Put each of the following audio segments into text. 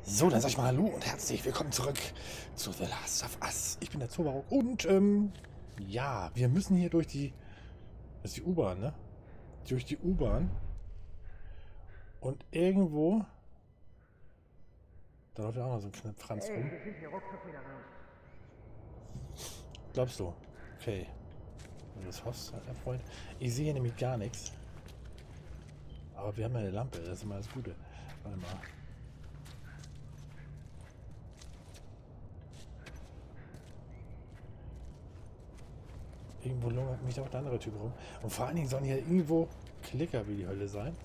So, dann sag ich mal Hallo und herzlich willkommen zurück zu The Last of Us. Ich bin der Zauberer und, ja, wir müssen hier durch die... Das ist die U-Bahn, ne? Durch die U-Bahn. Und irgendwo... Da läuft ja auch noch so ein Knopfranz rum. Wir sind hier ruckzuck wieder raus. Glaubst du? Okay. Wenn du das hoffst, mein Freund. Ich sehe hier nämlich gar nichts. Aber wir haben ja eine Lampe, das ist immer das Gute. Warte mal. Irgendwo lungert mich auch der andere Typ rum. Und vor allen Dingen sollen hier irgendwo Klicker wie die Hölle sein.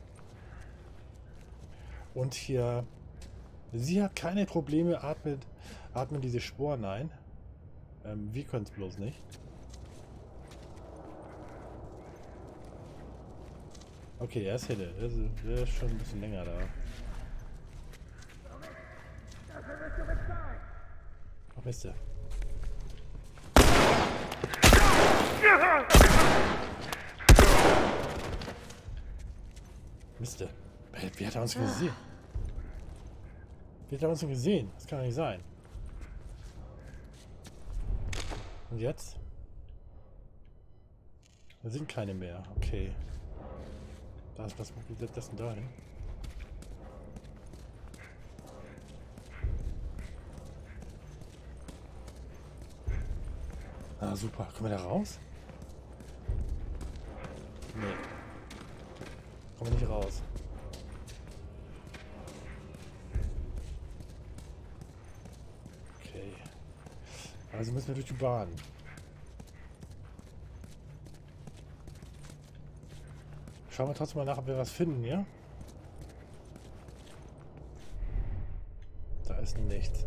Und hier... Sie hat keine Probleme, atmen diese Sporen ein. Wir können es bloß nicht. Okay, er ist Hille. Der ist schon ein bisschen länger da. Dafür wirst du bezahlen. Ach, Mist. Mist. Wie hat er uns gesehen? Wie hat er uns denn gesehen? Das kann doch nicht sein. Und jetzt? Da sind keine mehr. Okay. Was geht das denn da hin? Ah, super. Kommen wir da raus? Nee. Kommen wir nicht raus. Okay. Also müssen wir durch die Bahn. Schauen wir trotzdem mal nach, ob wir was finden, ja? Da ist nichts.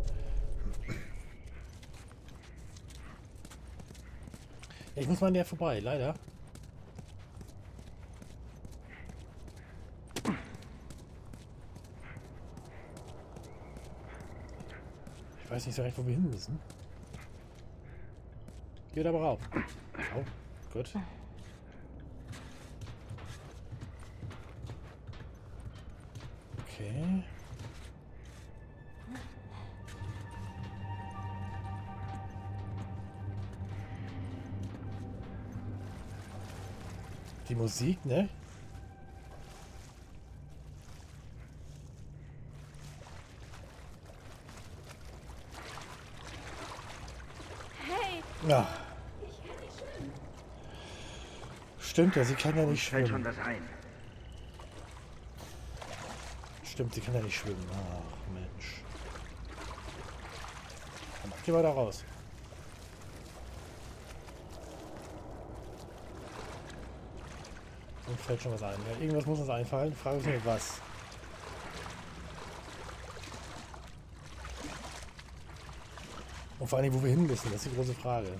Ja, ich muss mal an der vorbei, leider. Ich weiß nicht so recht, wo wir hin müssen. Geht aber rauf. Oh, gut. Okay. Die Musik, ne? Hey, Ja, ich kann nicht schwimmen. stimmt ja, sie kann ja nicht Fällt schon schwimmen. was ein. Stimmt, sie kann ja nicht schwimmen. Ach, Mensch. Dann geh mal da raus. Und fällt schon was ein. Ja, irgendwas muss uns einfallen. Die Frage ist nur, was. Und vor allem, wo wir hin müssen, das ist die große Frage.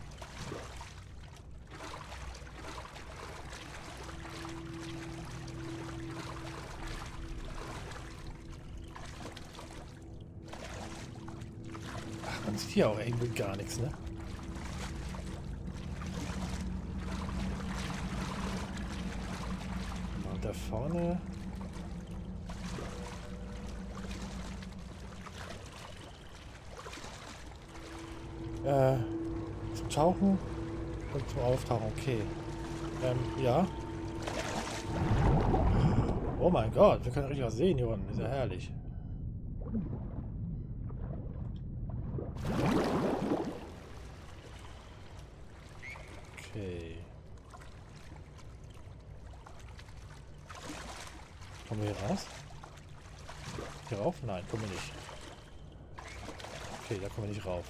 Ach, man sieht hier auch irgendwie gar nichts, ne? Und da vorne... Zum Tauchen und zum Auftauchen, okay. Ja. Oh mein Gott, wir können richtig was sehen hier unten. Ist ja herrlich. Okay. Kommen wir hier raus? Hier rauf? Nein, kommen wir nicht. Okay, da kommen wir nicht rauf.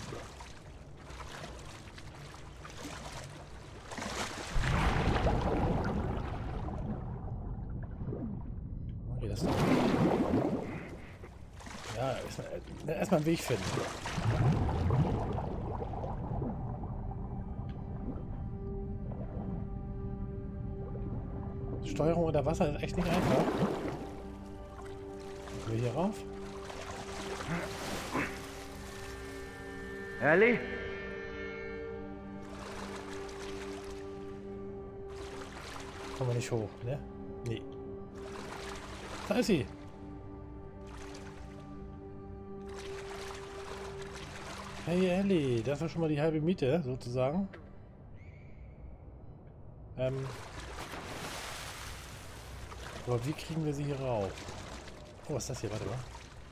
Okay, das ist... Ja, erstmal einen Weg finden. Steuerung unter Wasser ist echt nicht einfach. Kommen wir hier rauf? Ellie? Kommen wir nicht hoch, ne? Nee. Da ist sie. Hey Ellie, das war schon mal die halbe Miete, sozusagen. Aber wie kriegen wir sie hier rauf? Oh, was ist das hier? Warte mal.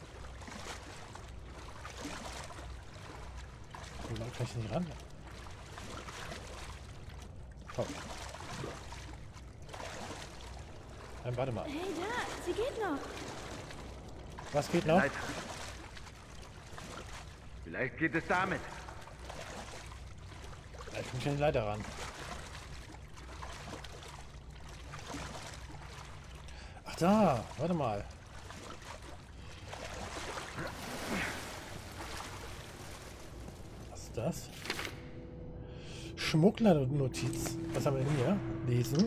Kann ich nicht ran? Komm. Warte mal. Hey, da, sie geht noch. Was geht noch? Leiter. Vielleicht geht es damit. Ich komme nicht an die Leiter ran. Ach da, warte mal. Was ist das? Schmugglernotiz. Was haben wir denn hier? Lesen.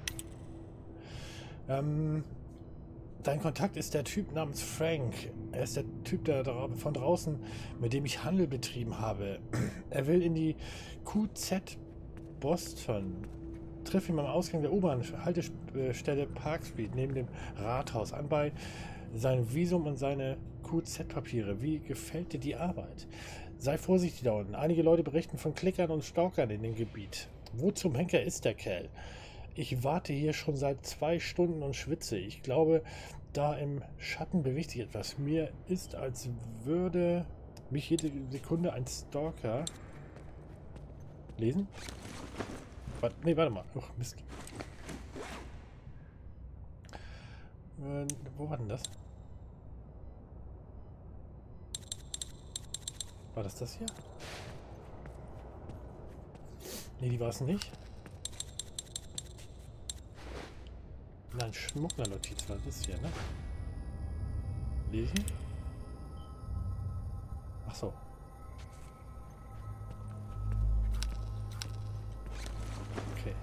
Dein Kontakt ist der Typ namens Frank. Er ist der Typ von draußen, mit dem ich Handel betrieben habe. Er will in die QZ Boston. Triff ihn am Ausgang der U-Bahn-Haltestelle Park Street neben dem Rathaus an bei seinem Visum und seine QZ-Papiere. Wie gefällt dir die Arbeit? Sei vorsichtig da unten. Einige Leute berichten von Klickern und Stalkern in dem Gebiet. Wo zum Henker ist der Kerl? Ich warte hier schon seit 2 Stunden und schwitze. Ich glaube, da im Schatten bewegt sich etwas. Mir ist, als würde mich jede Sekunde ein Stalker lesen. Nee, warte mal. Ach, Mist. Wo war denn das? War das hier? Nee, die war es nicht. Nein, Schmugglernotiz war das hier, ne? Lesen? Ach so. Okay.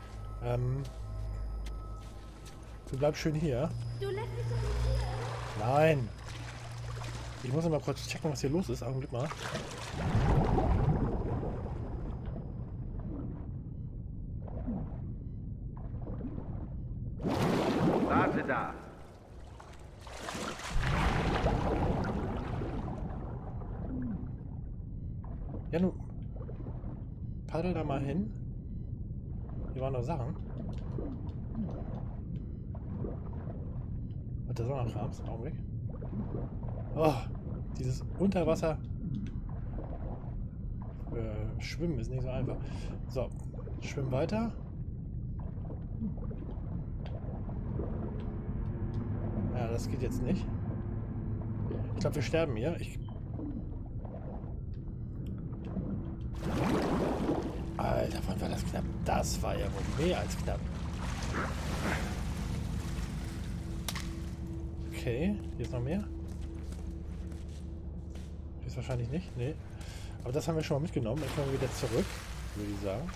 Du bleibst schön hier. Du lässt mich doch nicht hier. Nein. Ich muss mal kurz checken, was hier los ist. Augenblick mal. Warte da. Ja, nun. Paddel da mal hin. Hier waren noch Sachen. Und da soll noch Krams. Augenblick. Oh, dieses Unterwasser. Schwimmen ist nicht so einfach. So, schwimmen weiter. Ja, das geht jetzt nicht. Ich glaube, wir sterben hier. Alter, wann war das knapp? Das war ja wohl mehr als knapp. Okay, hier ist noch mehr. Hier ist wahrscheinlich nicht. Nee. Aber das haben wir schon mal mitgenommen. Dann kommen wir wieder zurück, würde ich sagen.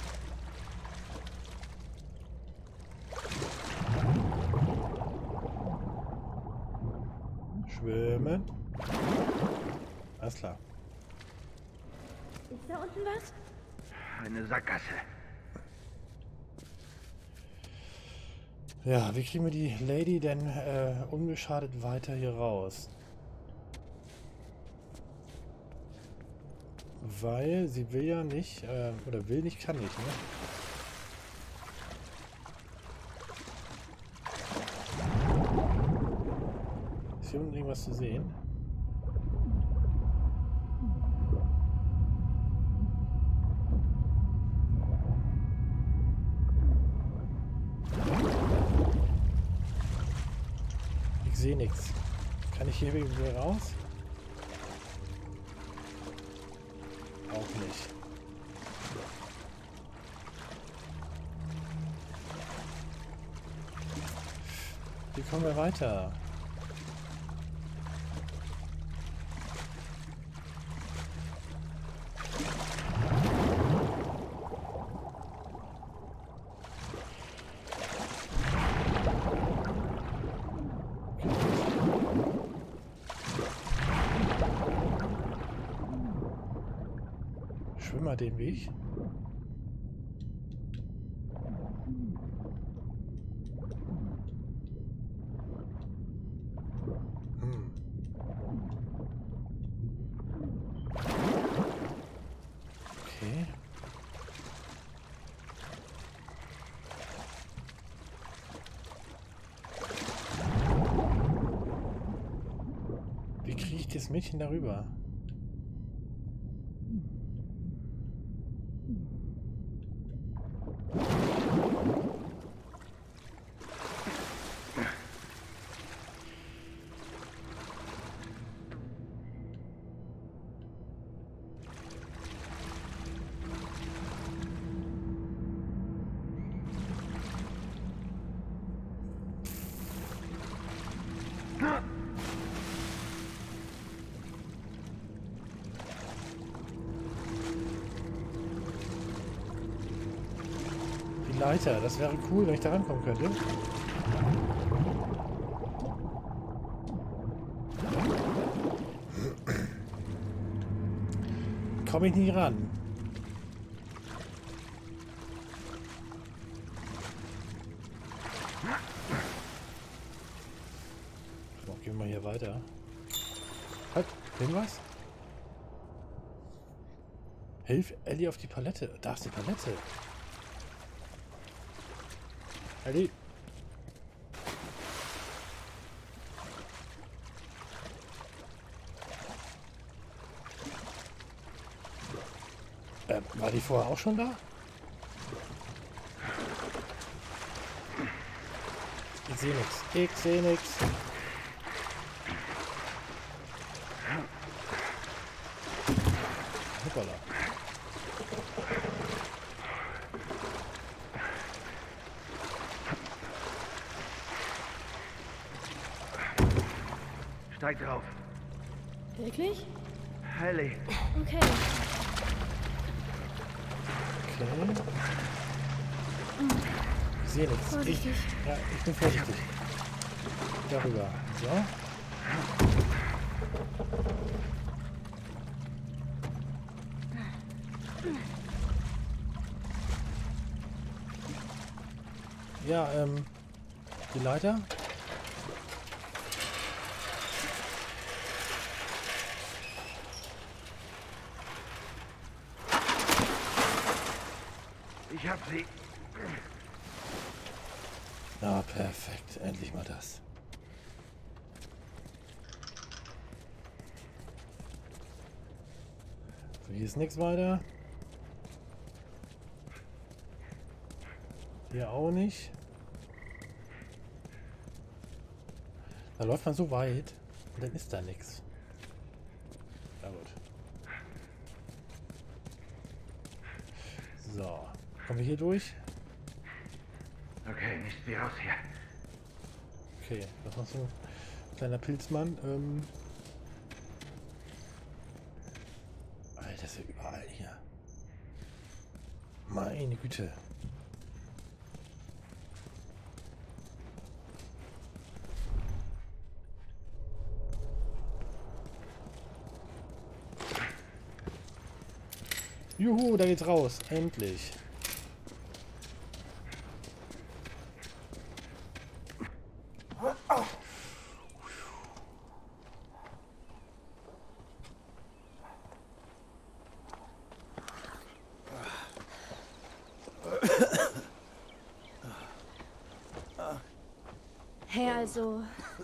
Schwimmen. Alles klar. Ist da unten was? Eine Sackgasse. Ja, wie kriegen wir die Lady denn unbeschadet weiter hier raus? Weil sie will ja nicht, oder will nicht, kann nicht, ne? Ist hier unten irgendwas zu sehen? Ich sehe nichts. Kann ich hier wieder raus? Auch nicht. Wie kommen wir weiter? Schwimmer den Weg. kriege ich das Mädchen darüber? Die Leiter, das wäre cool, wenn ich da rankommen könnte. Komme ich nie ran. So, gehen wir mal hier weiter. Halt, irgendwas? Hilf Ellie auf die Palette. Da ist die Palette. Ellie. War die vorher auch schon da? Ich sehe nichts. Ich sehe nichts. Hoppala. Steig drauf. Wirklich? Ellie. Okay. Okay. Ich sehe nichts. Vorsichtig. Ich bin vorsichtig. Darüber. So. Ja, die Leiter. Ich hab sie. Ja, perfekt. Endlich mal das. So, hier ist nichts weiter. Hier auch nicht. Da läuft man so weit und dann ist da nichts. Na gut. So. Kommen wir hier durch? Okay, nicht wie raus hier. Okay, das ist so ein kleiner Pilzmann. Alter, ist ja überall hier. Meine Güte. Juhu, da geht's raus. Endlich. Hey, also,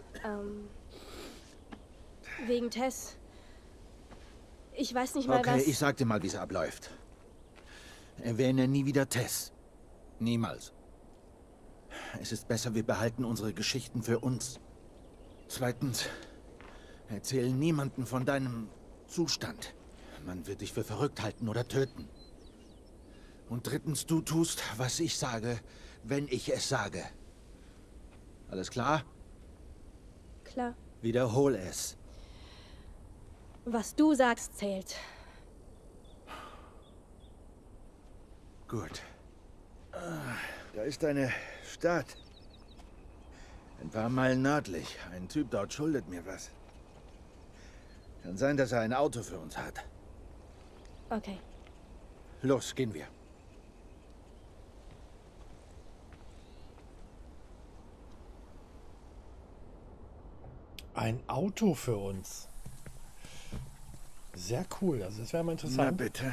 wegen Tess. Ich weiß nicht mal, Okay, was... ich sag dir mal, wie es abläuft. Erwähne nie wieder Tess. Niemals. Es ist besser, wir behalten unsere Geschichten für uns. Zweitens, erzähl niemanden von deinem Zustand. Man wird dich für verrückt halten oder töten. Und drittens, du tust, was ich sage, wenn ich es sage. Alles klar? Klar. Wiederhol es. Was du sagst, zählt. Gut. Da ist eine Stadt. Ein paar Meilen nördlich. Ein Typ dort schuldet mir was. Kann sein, dass er ein Auto für uns hat. Okay. Los, gehen wir. Ein Auto für uns. Sehr cool. Also das wäre mal Na interessant. bitte.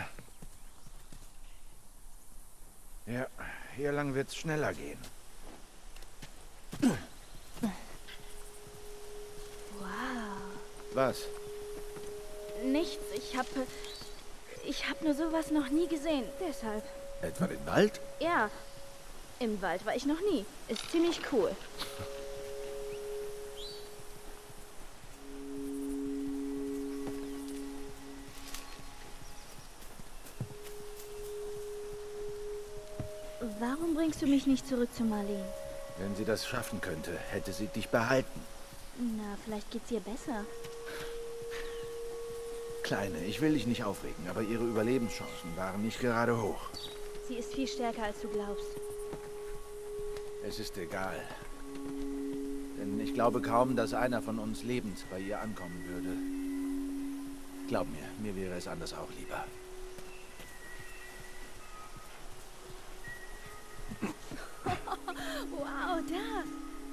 Ja, hier lang wird's schneller gehen. Wow. Was? Nichts. Ich hab nur sowas noch nie gesehen. Deshalb. Etwa den Wald? Ja. Im Wald war ich noch nie. Ist ziemlich cool. Warum bringst du mich nicht zurück zu Marlene? Wenn sie das schaffen könnte, hätte sie dich behalten. Na, vielleicht geht's ihr besser. Kleine, ich will dich nicht aufregen, aber ihre Überlebenschancen waren nicht gerade hoch. Sie ist viel stärker, als du glaubst. Es ist egal. Denn ich glaube kaum, dass einer von uns lebend bei ihr ankommen würde. Glaub mir wäre es anders auch lieber. Wow, da!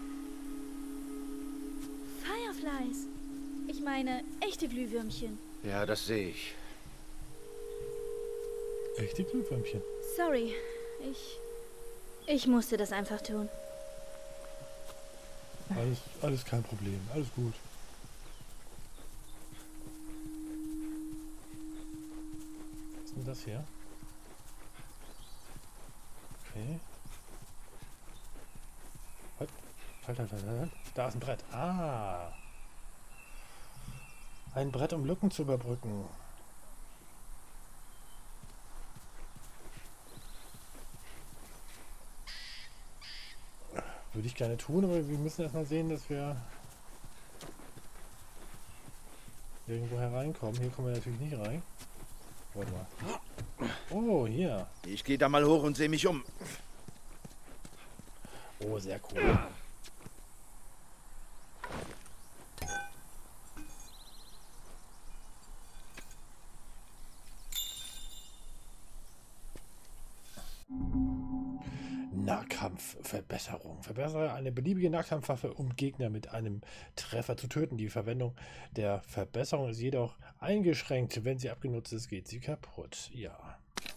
Fireflies. Ich meine, echte Glühwürmchen. Ja, das sehe ich. Echte Glühwürmchen. Sorry, ich musste das einfach tun. Alles kein Problem. Alles gut. Was ist denn das hier? Okay. Halt. Da ist ein Brett. Ah. Ein Brett, um Lücken zu überbrücken. Würde ich gerne tun, aber wir müssen erstmal sehen, dass wir irgendwo hereinkommen. Hier kommen wir natürlich nicht rein. Warte mal. Oh, hier. Ich gehe da mal hoch und sehe mich um. Oh, sehr cool. Nahkampfverbesserung. Verbessere eine beliebige Nahkampfwaffe, um Gegner mit einem Treffer zu töten. Die Verwendung der Verbesserung ist jedoch eingeschränkt. Wenn sie abgenutzt ist, geht sie kaputt. Ja.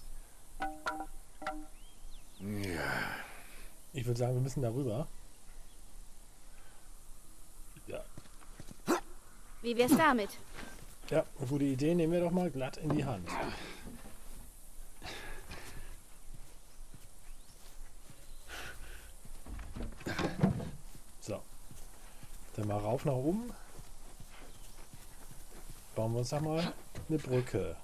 Ich würde sagen, wir müssen darüber. Ja. Wie wär's damit? Ja, eine gute Idee. Nehmen wir doch mal glatt in die Hand. So. Dann mal rauf nach oben. Bauen wir uns da mal eine Brücke.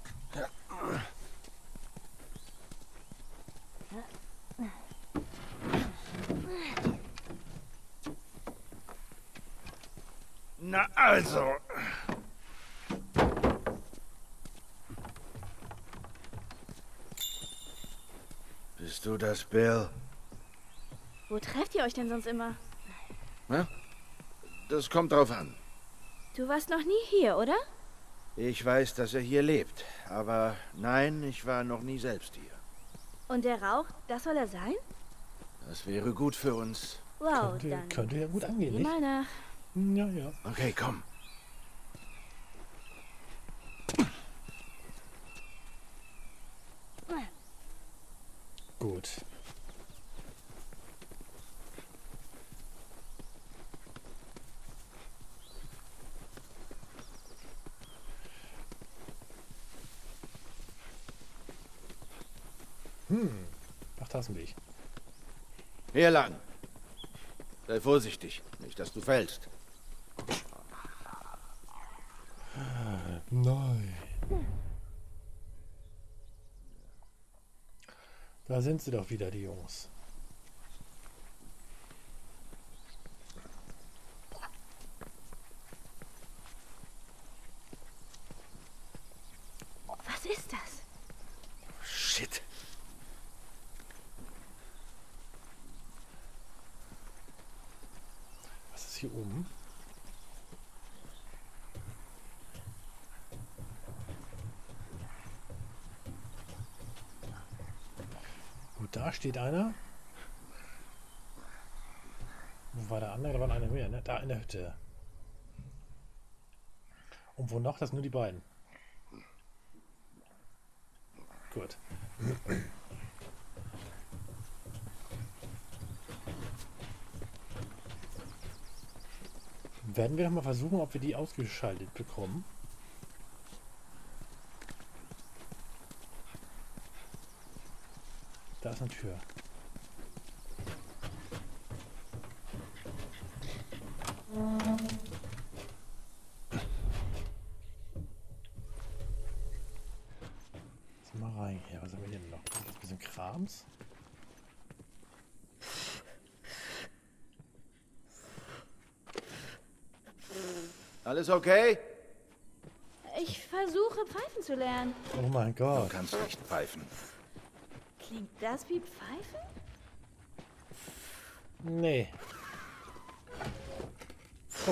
Na also. Bist du das, Bill? Wo trefft ihr euch denn sonst immer? Na? Das kommt drauf an. Du warst noch nie hier, oder? Ich weiß, dass er hier lebt. Aber nein, ich war noch nie selbst hier. Und der Rauch, das soll er sein? Das wäre gut für uns. Wow, dann Könnte ja gut angehen, geh nicht? mal nach. Ja, ja. Okay, komm. Gut. Ach, da ist ein Weg. Hier lang. Sei vorsichtig, nicht, dass du fällst. Nein. Da sind sie doch wieder, die Jungs. Was ist das? Shit. Was ist hier oben? Gut, da steht einer. Wo war der andere? Da waren einer mehr, ne? Da in der Hütte. Und wo noch? Das sind nur die beiden. Gut. werden wir doch mal versuchen, ob wir die ausgeschaltet bekommen. Da ist eine Tür. Mal rein hier. Was haben wir denn noch? Ein bisschen Krams. Alles okay? Ich versuche pfeifen zu lernen. Oh mein Du Gott. kannst nicht pfeifen. Klingt das wie Pfeifen? Nee. Oh.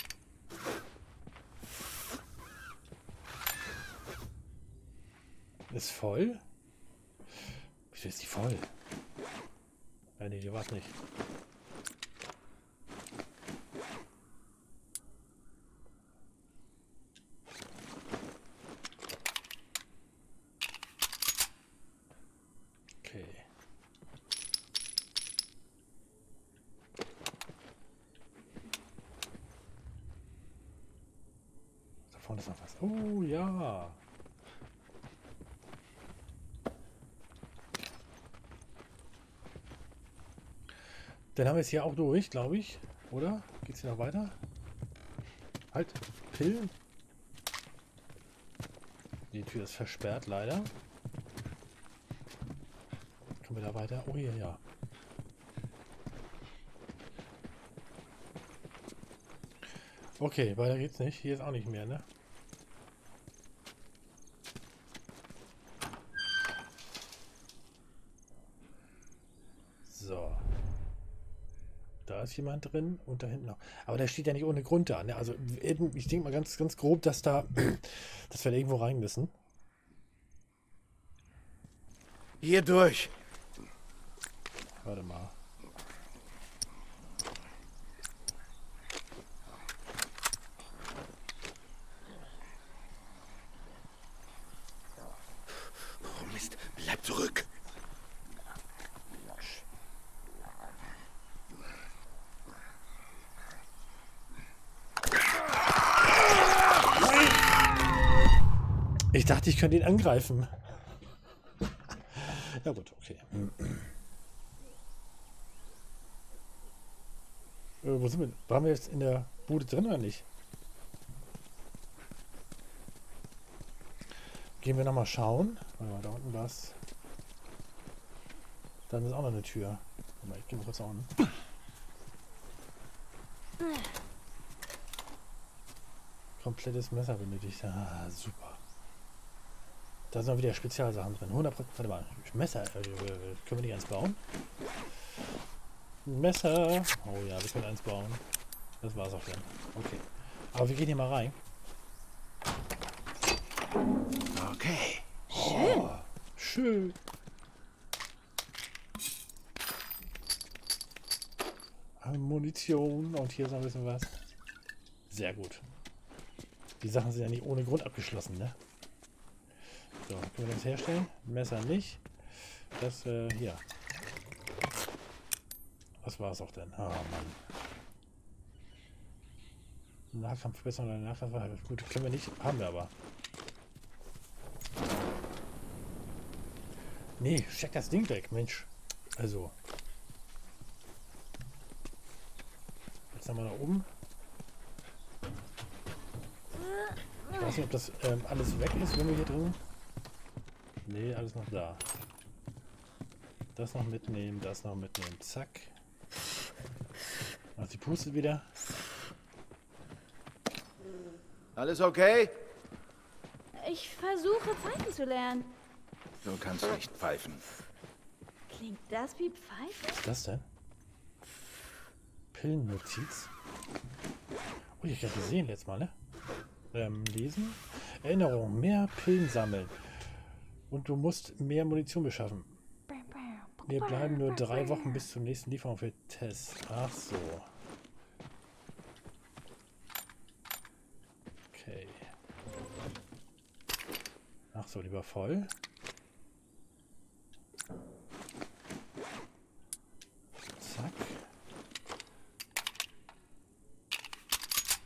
Ist voll? Wieso ist die voll? Nee, die war's nicht. Okay. Da vorne ist noch was. Oh ja. Dann haben wir es hier auch durch, glaube ich. Oder? Geht's hier noch weiter? Halt. Pillen. Die Tür ist versperrt, leider. Können wir da weiter? Oh, hier, ja. Okay, weiter geht's nicht. Hier ist auch nicht mehr, ne? So. Da ist jemand drin und da hinten noch. Aber der steht ja nicht ohne Grund da, ne? Also ich denke mal ganz grob, dass da, dass wir da irgendwo rein müssen. Hier durch. Warte mal. Oh Mist, bleib zurück. Ich dachte, ich könnte ihn angreifen. Ja gut, okay. Wo sind wir? Waren wir jetzt in der Bude drin oder nicht? Gehen wir nochmal schauen. Warte mal, da unten was. Dann ist auch noch eine Tür. Warte mal, ich gehe mal kurz da unten. Komplettes Messer benötigt. Ah, super. Da sind auch wieder Spezialsachen drin. 100%. Warte mal. Messer. Können wir nicht eins bauen? Messer. Oh ja, wir können eins bauen. Das war's auch dann. Okay. Aber wir gehen hier mal rein. Okay. Schön. Oh, schön. Munition. Und hier ist noch ein bisschen was. Sehr gut. Die Sachen sind ja nicht ohne Grund abgeschlossen, ne? So, können wir das herstellen? Messer nicht. Das, hier. Was war es auch denn? Ah, Mann. Nahkampfverbesserung oder Nahkampfwaffe. Gut, können wir nicht. Haben wir aber. Nee, steck das Ding weg, Mensch. Also. Jetzt nochmal nach oben. Ich weiß nicht, ob das alles weg ist, wenn wir hier drin. Nee, alles noch da. Das noch mitnehmen, das noch mitnehmen. Zack. Ach, sie pustet wieder. Alles okay? Ich versuche pfeifen zu lernen. Du kannst nicht pfeifen. Klingt das wie Pfeifen? Was ist das denn? Pillennotiz. Oh, ich habe gesehen jetzt mal, ne? Lesen. Erinnerung. Mehr Pillen sammeln. Und du musst mehr Munition beschaffen. Wir bleiben nur 3 Wochen bis zur nächsten Lieferung für Tess. Ach so. Okay. Ach so, lieber voll. Zack.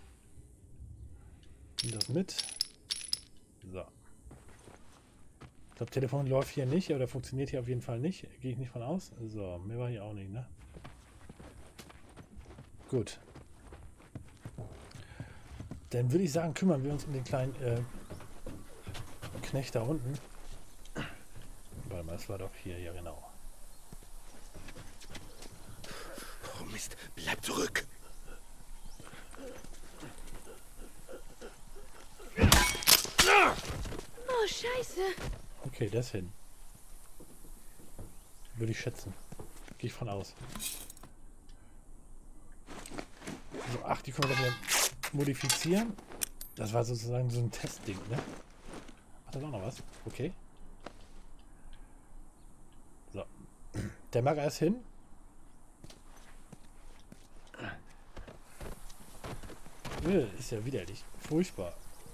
Nimm das mit. So. Ich glaube, Telefon läuft hier nicht, oder funktioniert hier auf jeden Fall nicht. Gehe ich nicht von aus. So, mehr war hier auch nicht, ne? Gut. Dann würde ich sagen, kümmern wir uns um den kleinen Knecht da unten. Warte mal, das war doch hier, ja genau. Oh Mist, bleib zurück. Oh, Scheiße. Okay, das hin. Würde ich schätzen. Gehe ich von aus. So, ach, die können wir wieder modifizieren. Das war sozusagen so ein Testding, ne? Hat das auch noch was? Okay. So. Der Magger ist hin. Ist ja widerlich. Furchtbar.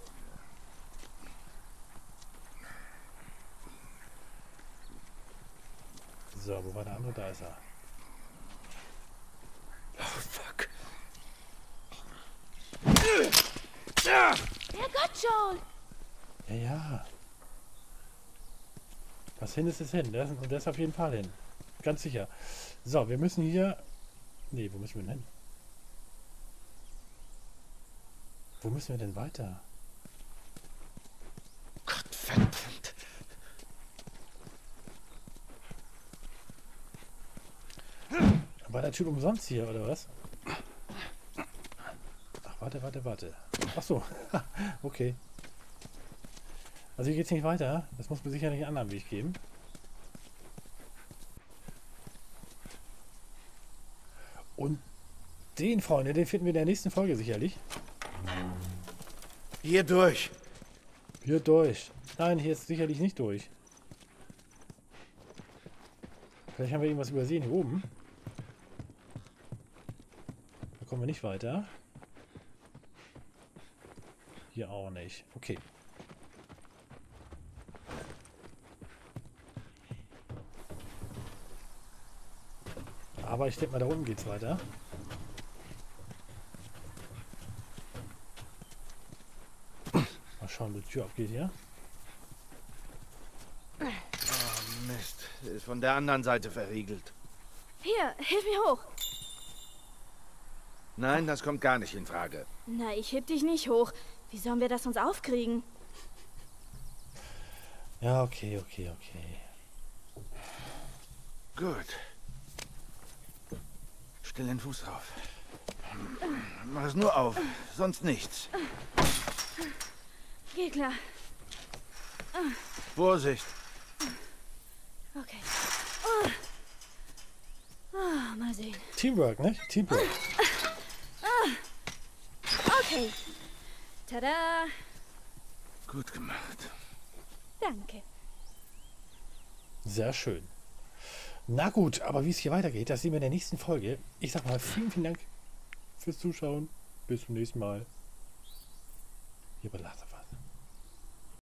So, wo war der andere? Da ist er. Oh, fuck. Herrgott, Joel. Ja, ja. Was hin ist, ist hin. Und das auf jeden Fall hin. Ganz sicher. So, wir müssen hier... Nee, wo müssen wir denn hin? Wo müssen wir denn weiter? Gott verdammt. War der Typ umsonst hier, oder was? Ach, warte. Ach so. Okay. Also hier geht's nicht weiter. Das muss mir sicherlich einen anderen Weg geben. Und den, Freunde, den finden wir in der nächsten Folge sicherlich. Hier durch. Hier durch. Nein, hier ist sicherlich nicht durch. Vielleicht haben wir irgendwas übersehen hier oben. Da kommen wir nicht weiter. Hier auch nicht. Okay. Aber ich denke mal, da unten geht's weiter. Mal schauen, wie die Tür abgeht hier. Oh Mist, ist von der anderen Seite verriegelt. Hier, hilf mir hoch. Nein, das kommt gar nicht in Frage. Na, ich heb dich nicht hoch. Wie sollen wir das uns aufkriegen? Ja, okay. Gut. Stell den Fuß drauf. Mach es nur auf, sonst nichts. Geh klar. Vorsicht. Okay. Mal sehen. Teamwork, ne? Teamwork. Okay. Tada. Gut gemacht. Danke. Sehr schön. Na gut, aber wie es hier weitergeht, das sehen wir in der nächsten Folge. Ich sag mal vielen Dank fürs Zuschauen. Bis zum nächsten Mal. Hier bei Last of Us.